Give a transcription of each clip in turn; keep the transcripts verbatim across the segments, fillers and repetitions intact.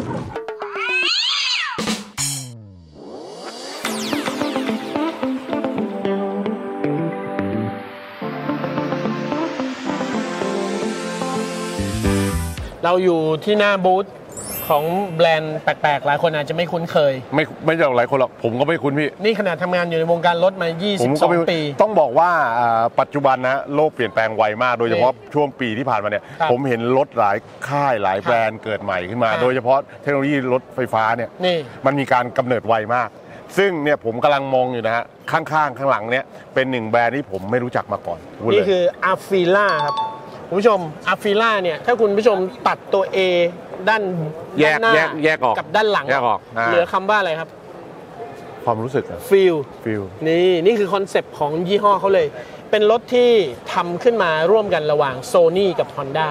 เราอยู่ที่หน้าบูธของแบรนด์แปลกๆหลายคนอาจจะไม่คุ้นเคยไม่ไม่ใช่หลายคนหรอกผมก็ไม่คุ้นพี่นี่ขนาดทำงานอยู่ในวงการรถมายี่สิบสองปีต้องบอกว่าปัจจุบันนะโลกเปลี่ยนแปลงไวมากโดยเฉพาะช่วงปีที่ผ่านมาเนี่ยผมเห็นรถหลายค่ายหลายแบรนด์เกิดใหม่ขึ้นมาโดยเฉพาะเทคโนโลยีรถไฟฟ้าเนี่ยมันมีการกำเนิดไวมากซึ่งเนี่ยผมกำลังมองอยู่นะฮะข้างๆข้างหลังเนี่ยเป็นหนึ่งแบรนด์ที่ผมไม่รู้จักมาก่อนนี่คืออาฟิล่าครับคุณผู้ชมอาฟิล่าเนี่ยถ้าคุณผู้ชมตัดตัว A ด้านแยกแยกแยกออกกับด้านหลังแยกออกเหลือคำว่าอะไรครับความรู้สึกฟีลฟีลนี่นี่คือคอนเซปต์ของยี่ห้อเขาเลยเป็นรถที่ทำขึ้นมาร่วมกันระหว่าง Sony กับ Honda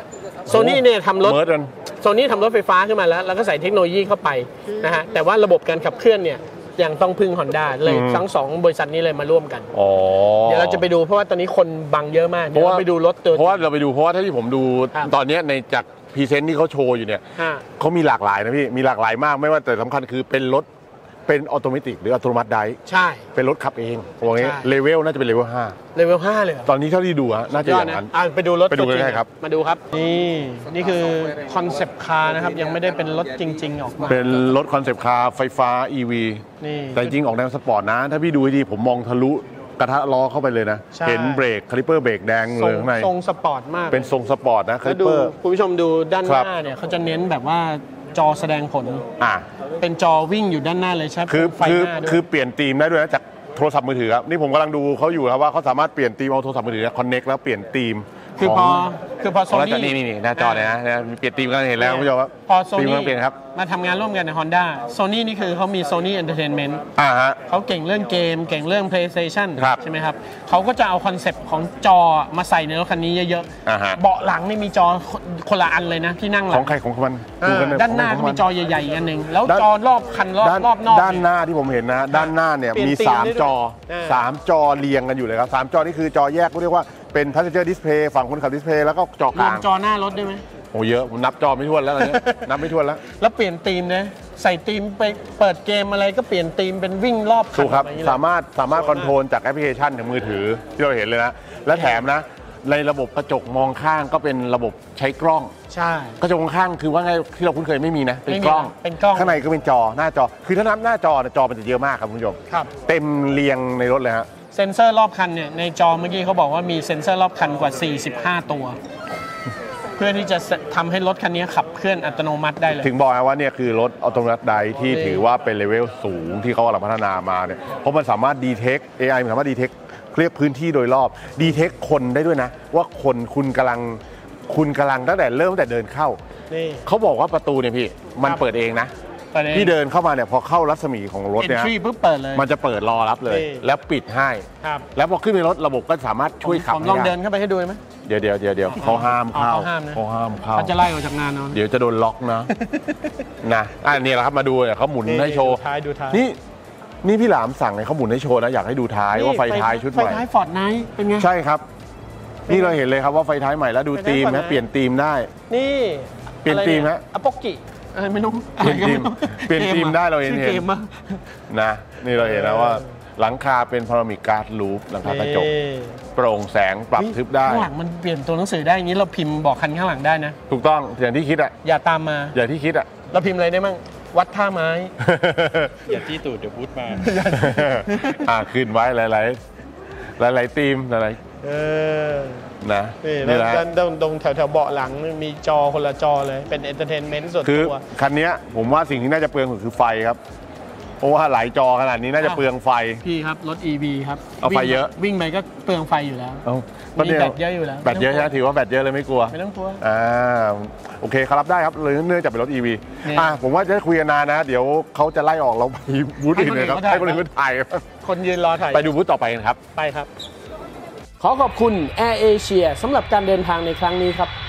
Sony เนี่ยทำรถ Sony ทำรถไฟฟ้าขึ้นมาแล้วแล้วก็ใส่เทคโนโลยีเข้าไปนะฮะแต่ว่าระบบการขับเคลื่อนเนี่ยยังต้องพึ่ง Honda เลยทั้งสองบริษัทนี้เลยมาร่วมกันเดี๋ยวเราจะไปดูเพราะว่าตอนนี้คนบังเยอะมากเดี๋ยวเราไปดูรถตัวเพราะว่าเราไปดูเพราะว่าถ้าที่ผมดูตอนนี้ในจากพรีเซนต์ที่เขาโชว์อยู่เนี่ยเขามีหลากหลายนะพี่มีหลากหลายมากไม่ว่าแต่สำคัญคือเป็นรถเป็นออโตเมติกหรืออัตโนมัติได้ใช่เป็นรถขับเองพวกนี้เลเวลน่าจะเป็นเลเวลห้าเลเวลห้าเลยตอนนี้เท่าที่ดูฮะน่าจะอย่างนั้นไปดูรถไปดูกันได้ครับมาดูครับนี่นี่คือคอนเซปต์คาร์นะครับยังไม่ได้เป็นรถจริงๆออกมาเป็นรถคอนเซปต์คาร์ไฟฟ้า อี วีนี่แต่จริงออกแนวสปอร์ตนะถ้าพี่ดูดีผมมองทะลุกระทะล้อเข้าไปเลยนะเห็นเบรกคาลิเปอร์เบรกแดงเลยข้างในทรงสปอร์ตมากเป็นทรงสปอร์ตนะคาลิเปอร์คุณผู้ชมดูด้านหน้าเนี่ยเขาจะเน้นแบบว่าจอแสดงผลอ่าเป็นจอวิ่งอยู่ด้านหน้าเลยใช่คือคือคือเปลี่ยนธีมได้ด้วยนะจากโทรศัพท์มือถือครับนี่ผมกำลังดูเขาอยู่ครับว่าเขาสามารถเปลี่ยนธีมเอาโทรศัพท์มือถือคอนเน็กแล้วเปลี่ยนธีมคือพอคือพอโซนี่นี่นี่หน้าจอเนี่ยนะเปลี่ยนธีมกันเห็นแล้วคุณผู้ชมครับพอโซนี่เปลี่ยนครับมาทำงานร่วมกันใน Honda Sony นี่คือเขามี Sony Entertainment อ่าฮะเขาเก่งเรื่องเกมเก่งเรื่อง PlayStation ใช่ไหมครับเขาก็จะเอาคอนเซปต์ของจอมาใส่ในรถคันนี้เยอะๆเบาะหลังนี่มีจอคนละอันเลยนะที่นั่งหลังของใครของมันด้านหน้าก็มีจอใหญ่ๆอันนึงแล้วจอรอบคันรอบรอบนอกด้านหน้าที่ผมเห็นนะด้านหน้าเนี่ยมีสามจอสามจอเรียงกันอยู่เลยครับสามจอนี่คือจอแยกเรียกว่าเป็น passenger display ฝั่งคนขับ display แล้วก็จอกลางจอหน้ารถได้ไหมโอ้เยอะผมนับจอไม่ถ้วนแล้วตอนนี้นับไม่ถ้วนแล้วแล้วเปลี่ยนธีมนะใส่ธีมไปเปิดเกมอะไรก็เปลี่ยนธีมเป็นวิ่งรอบคันถูกครับสามารถสามารถคอนโทรลจากแอปพลิเคชันในมือถือที่เราเห็นเลยนะและแถมนะในระบบกระจกมองข้างก็เป็นระบบใช้กล้องใช่กระจกมองข้างคือว่าไงที่เราคุ้นเคยไม่มีนะเป็นกล้องเป็นกล้องข้างในก็เป็นจอหน้าจอคือถ้านับหน้าจอจอมันจะเยอะมากครับคุณผู้ชมเต็มเรียงในรถเลยฮะเซ็นเซอร์รอบคันเนี่ยในจอเมื่อกี้เขาบอกว่ามีเซ็นเซอร์รอบคันกว่าสี่สิบห้าตัวเพื่อที่จะทำให้รถคันนี้ขับเคลื่อนอัตโนมัติได้เลยถึงบอกนะว่าเนี่ยคือรถอัตโนมัติไดที่ถือว่าเป็นเลเวลสูงที่เขากำลังพัฒนามาเนี่ยเพราะมันสามารถดีเทค เอ ไอ มันสามารถดีเทคเรียกพื้นที่โดยรอบดีเทคคนได้ด้วยนะว่าคนคุณกำลังคุณกำลังตั้งแต่เริ่มตั้งแต่เดินเข้าเขาบอกว่าประตูเนี่ยพี่มันเปิดเองนะพี่เดินเข้ามาเนี่ยพอเข้ารัศมีของรถเนี่ยมันจะเปิดรอรับเลยแล้วปิดให้แล้วพอขึ้นในรถระบบก็สามารถช่วยขับผมลองเดินเข้าไปให้ดูไหมเดี๋ยวเดี๋ยวเดี๋ยวเดี๋ยวเขาห้ามเข้าเขาห้ามเข้าเขาจะไล่ออกจากงานเนาะเดี๋ยวจะโดนล็อกนะนะอันนี้แหละครับมาดูเนี่ยเขาหมุนให้โชว์นี่นี่พี่หลามสั่งให้เขาหมุนให้โชว์นะอยากให้ดูท้ายว่าไฟท้ายชุดใหม่ไฟท้ายฟอร์ดไนท์เป็นไงใช่ครับนี่เราเห็นเลยครับว่าไฟท้ายใหม่แล้วดูธีมนะเปลี่ยนธีมได้นี่เปลี่ยนธีมนะอโปกิไม่ต้องเปลี่ยนธีมเปลี่ยนธีมได้เราเห็นเห็นนะนี่เราเห็นนะว่าหลังคาเป็นพารามิกการ์ดลูปหลังคากระจกโปร่งแสงปรับทึบได้ข้างหลังมันเปลี่ยนตัวหนังสือได้อย่างนี้เราพิมพ์บอกคันข้างหลังได้นะถูกต้องอย่างที่คิดอ่ะอย่าตามมาอย่างที่คิดอ่ะเราพิมพ์อะไรได้มั่งวัดท่าไม้อย่าที่ตูดเดี๋ยวพูดมาอ่าขึ้นไว้หลายหลายหลายๆธีมหลายเออนะนี่แหละตรงตรงแถวแถวเบาะหลังมีจอคนละจอเลยเป็นเอนเตอร์เทนเมนต์ส่วนตัวคือคันนี้ผมว่าสิ่งที่น่าจะเปลืองคือไฟครับเพราะว่าหลายจอขนาดนี้น่าจะเปลืองไฟพี่ครับรถ อี วี ครับเอาไฟเยอะวิ่งไปก็เปลืองไฟอยู่แล้วมีแบตเยอะอยู่แล้วแบตเยอะใช่ไหมถือว่าแบตเยอะเลยไม่กลัวไม่ต้องกลัวอ่าโอเคครับรับได้ครับเลยเนื่องจากเป็นรถ อี วี อ่าผมว่าจะคุยกันนานนะเดี๋ยวเขาจะไล่ออกเราไปบูธอื่นเลยครับให้คนอื่นถ่ายคนยืนรอถ่ายไปดูบูธต่อไปกันครับไปครับขอขอบคุณ Air Asia สำหรับการเดินทางในครั้งนี้ครับ